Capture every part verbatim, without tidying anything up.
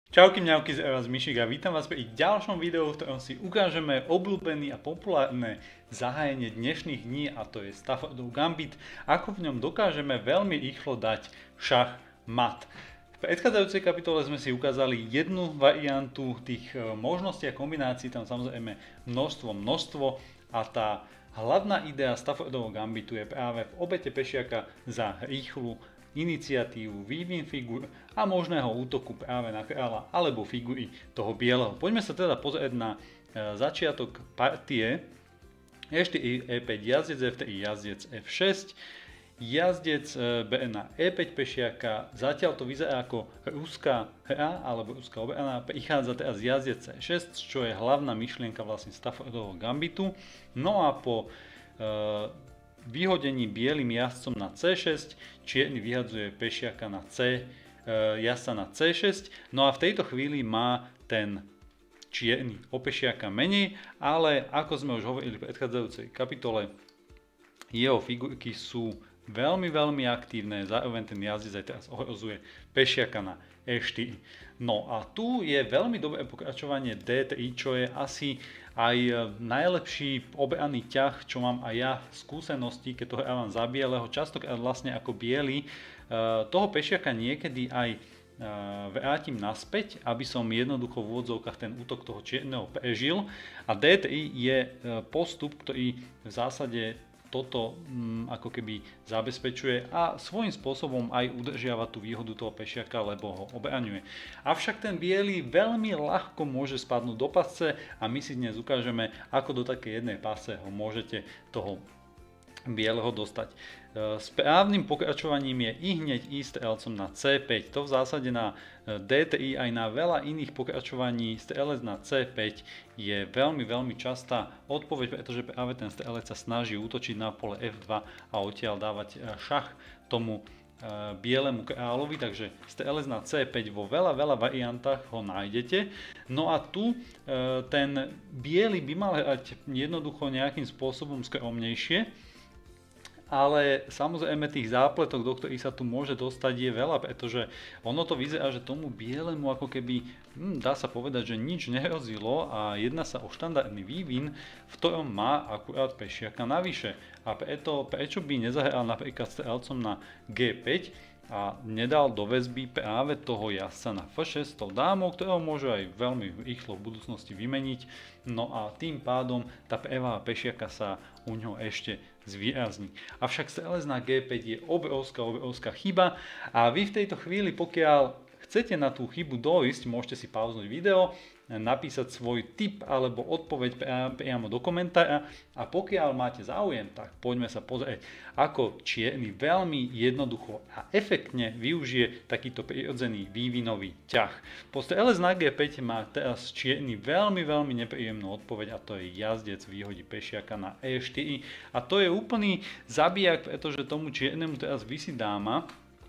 Čauky mňauky z Evas Myšik a vítam vás pri ďalšom videu, v ktorom si ukážeme obľúbený a populárne zahájenie dnešných dní, a to je Staffordov Gambit, ako v ňom dokážeme veľmi rýchlo dať šach mat. V predchádzajúcej kapitole sme si ukázali jednu variantu tých možností a kombinácií, tam samozrejme množstvo, množstvo a tá hlavná idea Staffordovho Gambitu je práve v obete pešiaka za rýchlu iniciatívu, vývin figur a možného útoku práve na kráľa alebo figury toho bieleho. Poďme sa teda pozrieť na začiatok partie. é štyri, é päť, jazdec ef tri, jazdec ef šesť, jazdec bere na é päť pešiaka. Zatiaľ to vyzerá ako ruská hra alebo ruská obrana. Prichádza teraz jazdec cé šesť, čo je hlavná myšlienka vlastne Staffordovho Gambitu. No a po e, vyhodení bielým jazdcom na cé šesť, čierny vyhadzuje pešiaka na C, e, jazdca na cé šesť, no a v tejto chvíli má ten čierny o pešiaka menej, ale ako sme už hovorili v predchádzajúcej kapitole, jeho figurky sú veľmi, veľmi aktívne, zároveň ten jazdec aj teraz ohrozuje pešiaka na é štyri. No a tu je veľmi dobré pokračovanie dé tri, čo je asi aj najlepší obranný ťah, čo mám aj ja v skúsenosti, keď to hrávam za bieleho, častokrát vlastne ako biely, toho pešiaka niekedy aj vrátim naspäť, aby som jednoducho v úvodzovkách ten útok toho čierneho prežil. A dé tri je postup, ktorý v zásade toto mm, ako keby zabezpečuje a svojím spôsobom aj udržiava tú výhodu toho pešiaka, lebo ho obraňuje. Avšak ten biely veľmi ľahko môže spadnúť do pasce a my si dnes ukážeme, ako do takej jednej pasce ho môžete toho bieleho dostať. Správnym pokračovaním je i hneď ísť strelcom na cé päť. To v zásade na dé tri aj na veľa iných pokračovaní strelec na cé päť je veľmi veľmi častá odpoveď, pretože práve ten strelec sa snaží útočiť na pole ef dva a odtiaľ dávať šach tomu bielemu kráľovi, takže strelec na cé päť vo veľa veľa variantách ho nájdete. No a tu ten biely by mal hrať jednoducho nejakým spôsobom skromnejšie, ale samozrejme tých zápletok, do ktorých sa tu môže dostať, je veľa, pretože ono to vyzerá, že tomu bielemu ako keby, hm, dá sa povedať, že nič nehrozilo a jedná sa o štandardný vývin, v ktorom má akurát pešiaka navyše. A preto, prečo by nezahral napríklad strelcom na gé päť a nedal do väzby práve toho jazdca na ef šesť s tou dámou, ktorého môže aj veľmi rýchlo v budúcnosti vymeniť. No a tým pádom tá prevaha pešiaka sa u ňoho ešte zvýrazní. Avšak strelec na gé päť je obrovská, obrovská chyba a vy v tejto chvíli, pokiaľ chcete na tú chybu dojsť, môžete si pauznúť video, napísať svoj tip alebo odpoveď priamo do komentára a pokiaľ máte záujem, tak poďme sa pozrieť, ako čierny veľmi jednoducho a efektne využije takýto prirodzený vývinový ťah. Po strelec na gé päť má teraz čierny veľmi veľmi nepríjemnú odpoveď a to je jazdec vyhodí pešiaka na é štyri a to je úplný zabijak, pretože tomu čiernemu teraz visí dáma.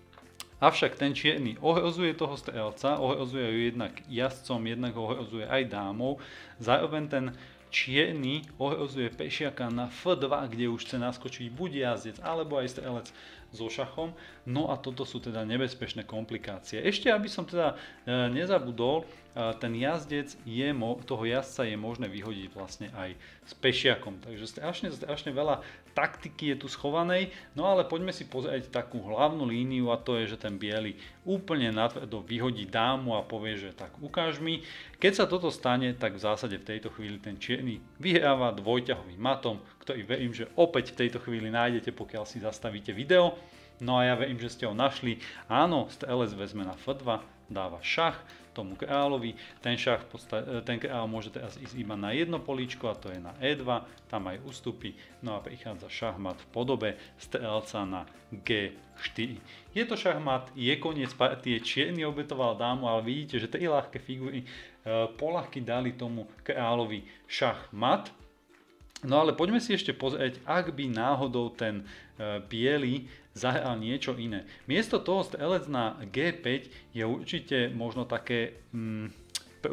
Avšak ten čierny ohrozuje toho strelca, ohrozuje ju jednak jazdcom, jednak ho ohrozuje aj dámou. Zároveň ten čierny ohrozuje pešiaka na ef dva, kde už chce naskočiť buď jazdec alebo aj strelec so šachom. No a toto sú teda nebezpečné komplikácie. Ešte aby som teda e, nezabudol, e, ten jazdec je, toho jazdca je možné vyhodiť vlastne aj s pešiakom. Takže strašne, strašne veľa taktiky je tu schovanej. No ale poďme si pozrieť takú hlavnú líniu a to je, že ten biely úplne natvrdo vyhodí dámu a povie, že tak ukáž mi. Keď sa toto stane, tak v zásade v tejto chvíli ten čierny vyhráva dvojťahovým matom, ktorý verím, že opäť v tejto chvíli nájdete, pokiaľ si zastavíte video. No a ja verím, že ste ho našli. Áno, strelec vezme na ef dva, dáva šach tomu kráľovi. Ten šach, ten kráľ môže teraz ísť iba na jedno políčko a to je na é dva, tam aj ustupí. No a prichádza šachmat v podobe strelca na gé štyri. Je to šachmat, je koniec partie, čierny obetoval dámu, ale vidíte, že tri ľahké figury poľahky dali tomu kráľovi šachmat. No ale poďme si ešte pozrieť, ak by náhodou ten e, biely zahral niečo iné. Miesto toho strelec na gé päť je určite možno také mm,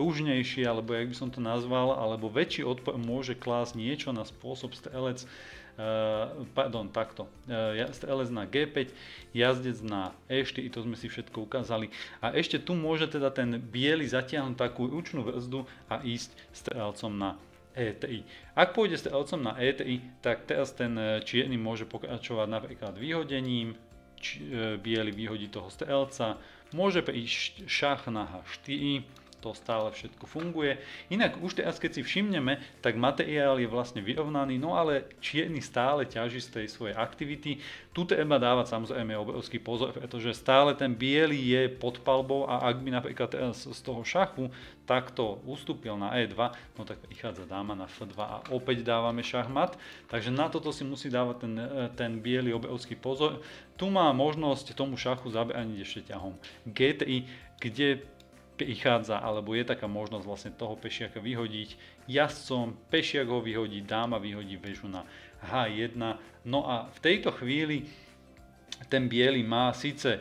prúžnejšie, alebo jak by som to nazval, alebo väčší odpor môže klásť niečo na spôsob strelec pardon, takto, el es na gé päť, jazdec na é štyri, to sme si všetko ukázali. A ešte tu môže teda ten biely zatiahnuť takú ručnú brzdu a ísť strelcom na é té í. Ak pôjde strelcom na é té í, tak teraz ten čierny môže pokračovať napríklad vyhodením, biely vyhodí toho strelca, môže prísť šach na há štyri, to stále všetko funguje. Inak už teraz, keď si všimneme, tak materiál je vlastne vyrovnaný, no ale čierny stále ťaží z tej svojej aktivity. Tu treba dávať samozrejme obrovský pozor, pretože stále ten biely je pod palbou a ak by napríklad teraz z toho šachu takto ustúpil na é dva, no tak prichádza dáma na ef dva a opäť dávame šachmat. Takže na toto si musí dávať ten, ten biely obrovský pozor. Tu má možnosť tomu šachu zabrániť ešte ťahom gé tri, kde prichádza, alebo je taká možnosť vlastne toho pešiaka vyhodiť jazdcom, pešiak ho vyhodí, dáma vyhodí väžu na há jeden. No a v tejto chvíli ten biely má síce e,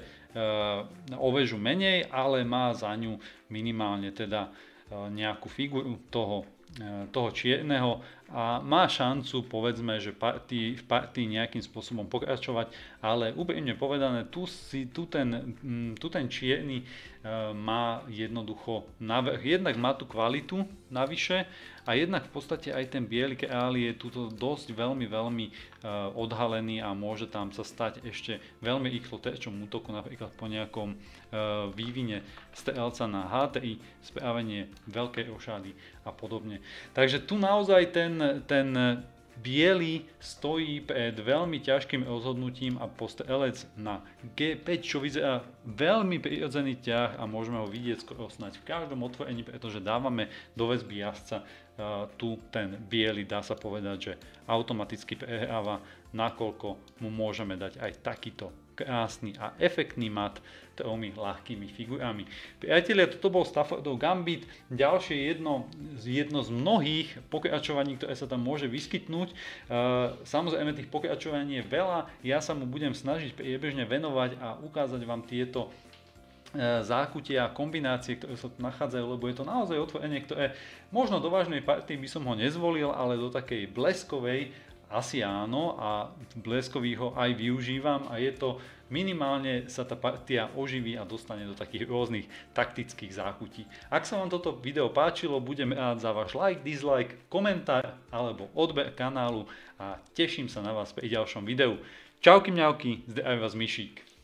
o väžu menej, ale má za ňu minimálne teda e, nejakú figuru toho, e, toho čierneho a má šancu, povedzme, že partii, v partii nejakým spôsobom pokračovať, ale úprimne povedané, tu, si, tu, ten, tu ten čierny e, má jednoducho navrh. Jednak má tú kvalitu navyše a jednak v podstate aj ten biely král je tuto dosť veľmi, veľmi e, odhalený a môže tam sa stať ešte veľmi rýchlo terčom útoku, napríklad po nejakom e, vývine strelca na há tri, správenie veľkej rošády a podobne. Takže tu naozaj ten ten biely stojí pred veľmi ťažkým rozhodnutím a postrelec na gé päť, čo vyzerá veľmi prirodzený ťah a môžeme ho vidieť skoro snáď v každom otvorení, pretože dávame do väzby jazdca. Tu ten biely, dá sa povedať, že automaticky prehráva, nakoľko mu môžeme dať aj takýto krásny a efektný mat tromi ľahkými figurami. Priatelia, toto bol Staffordov Gambit, ďalšie jedno, jedno z mnohých pokračovaní, ktoré sa tam môže vyskytnúť. Samozrejme tých pokračovaní je veľa, ja sa mu budem snažiť priebežne venovať a ukázať vám tieto zákutia a kombinácie, ktoré sa tu nachádzajú, lebo je to naozaj otvorenie, ktoré možno do vážnej partii by som ho nezvolil, ale do takej bleskovej asi áno a bleskový ho aj využívam a je to minimálne sa tá partia oživí a dostane do takých rôznych taktických záchutí. Ak sa vám toto video páčilo, budem rád za váš like, dislike, komentár alebo odber kanálu a teším sa na vás pri ďalšom videu. Čauky mňauky, zdraví vás Mišík.